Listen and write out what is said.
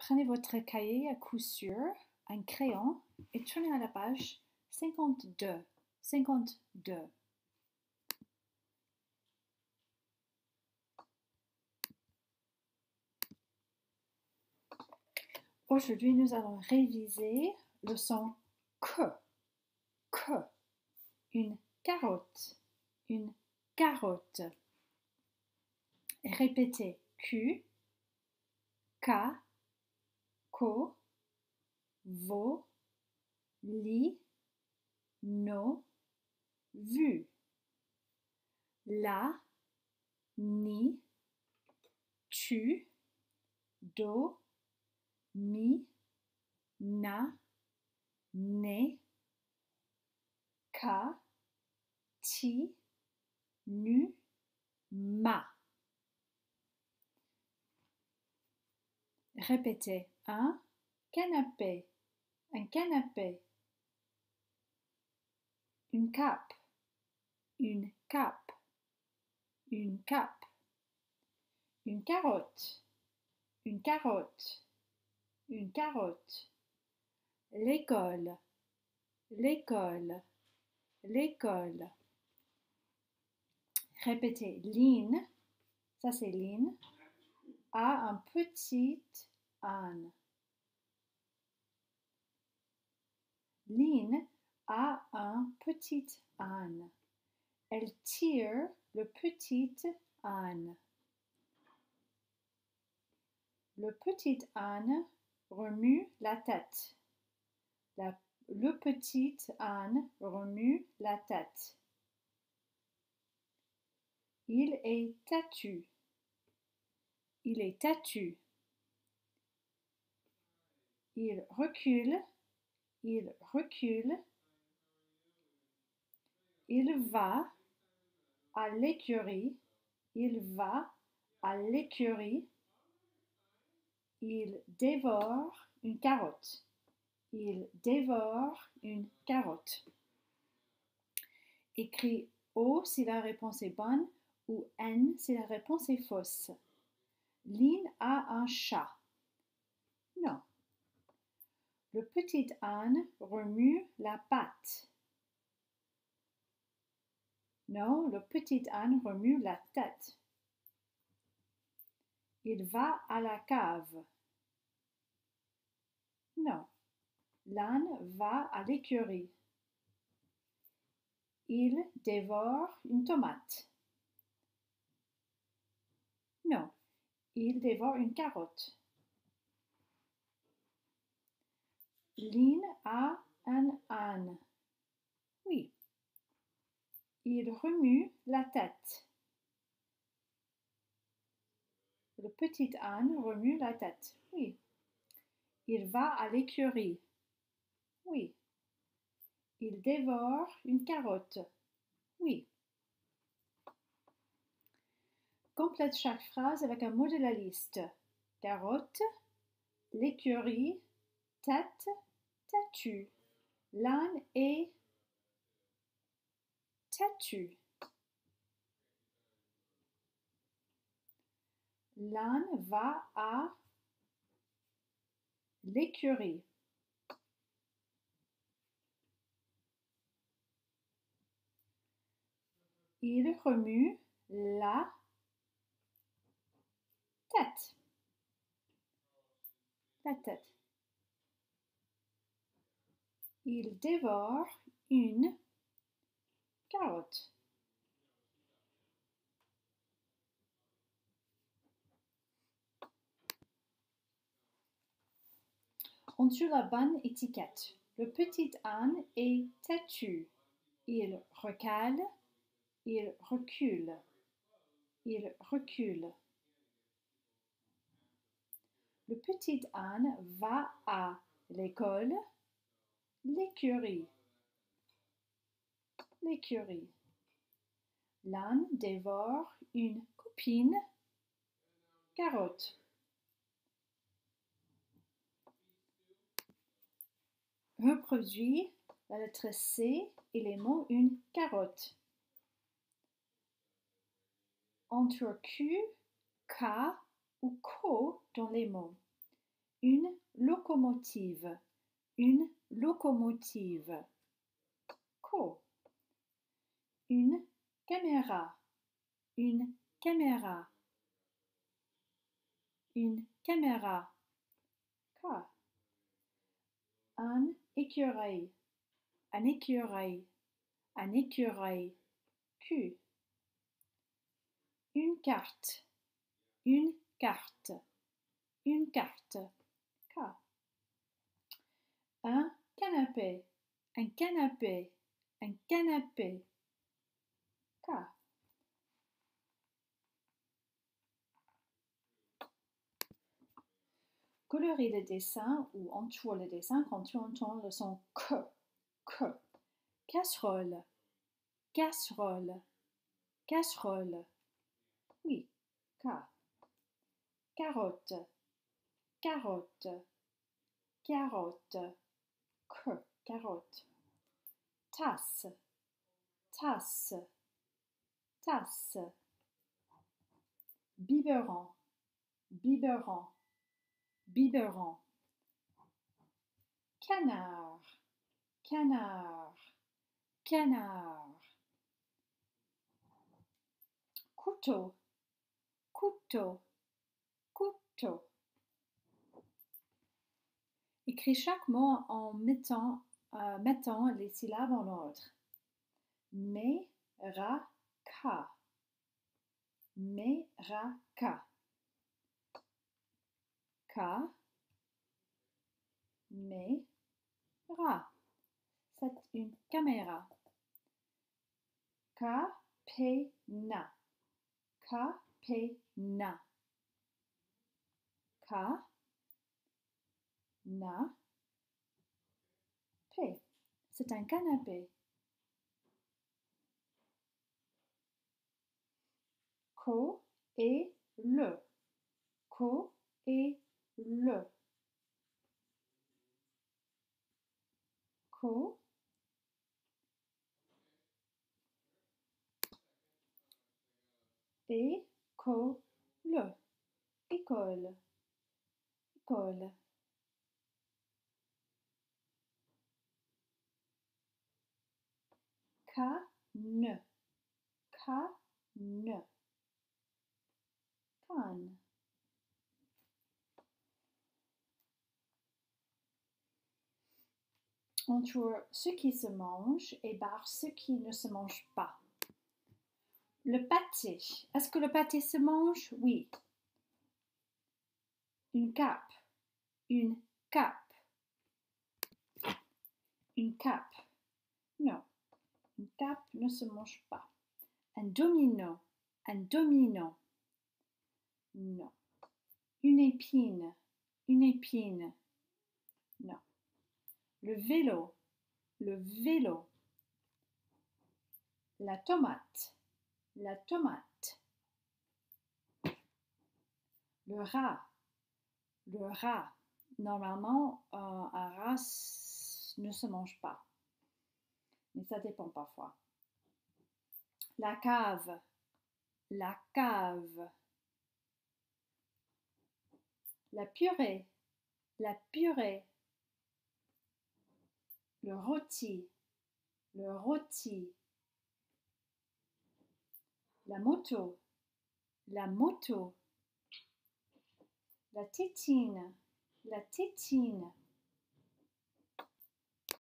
prenez votre cahier à coup sûr, un crayon et tournez à la page 52. 52. Aujourd'hui, nous allons réviser le son que. Que. Une carotte. Une carotte. Répétez Q, K, ko, vo, li, no, vu. La, ni, tu, do, mi, na, ne, ka, ti, nu, ma. Répétez un canapé, un canapé, une cape, une cape, une cape, une carotte, une carotte, une carotte, l'école, l'école, l'école. Répétez, Lynn, ça c'est Lynn, a un petit âne. Lynn a un petit âne. Elle tire le petit âne. Le petit âne remue la tête. Le petit âne remue la tête. Il est têtu. Il est têtu. Il recule. Il recule. Il va à l'écurie. Il va à l'écurie. Il dévore une carotte. Il dévore une carotte. Écris O si la réponse est bonne ou N si la réponse est fausse. Lynn a un chat. Non. Le petit âne remue la patte. Non, le petit âne remue la tête. Il va à la cave. Non. L'âne va à l'écurie. Il dévore une tomate. Non. Il dévore une carotte. Lynn a un âne. Oui. Il remue la tête. Le petit âne remue la tête. Oui. Il va à l'écurie. Oui. Il dévore une carotte. Oui. Complète chaque phrase avec un mot de la liste. Carotte, l'écurie, tête, têtu. L'âne est têtu. L'âne va à l'écurie. Il remue la tête. La tête. Il dévore une carotte. On tue la bonne étiquette. Le petit âne est têtu. Il recale. Il recule. Il recule. Le petit âne va à l'école. L'écurie. L'écurie. L'âne dévore une copine carotte. Reproduis la lettre C et les mots une carotte. Entre Q, K ou ko dans les mots. Une locomotive. Une locomotive. Co. Une caméra. Une caméra. Une caméra. Ka. Un écureuil. Un écureuil. Un écureuil. Q. Une carte. Une carte. Une carte. K. Un canapé. Un canapé. Un canapé. K. Colorer le dessin ou entourer le dessin quand tu entends le son k. Casserole. Casserole. Casserole. Oui. K. Carotte. Carotte. Carotte. K. Carotte. Tasse. Tasse. Tasse. Biberon. Biberon. Biberon. Canard. Canard. Canard. Couteau. Couteau. Couteau. Écris chaque mot en mettant les syllabes en ordre. Me, ra, ka. Me, ra, ka. Ka, me, ra. C'est une caméra. Ka, pe, na. Ka, pe, na. Ka, na, pe. C'est un canapé. Co et le. Co et le. Co et co le. École. École. Canne. Canne. Canne. Entoure ce qui se mange et barre ce qui ne se mange pas. Le pâté. Est-ce que le pâté se mange? Oui. Une cape. Une cape. Une cape. Non. Une cape ne se mange pas. Un domino. Un domino. Non. Une épine. Une épine. Non. Le vélo. Le vélo. La tomate. La tomate. Le rat. Le rat. Normalement, un rat ne se mange pas. Mais ça dépend parfois. La cave. La cave. La purée. La purée. Le rôti. Le rôti. La moto. La moto. La tétine. La tétine.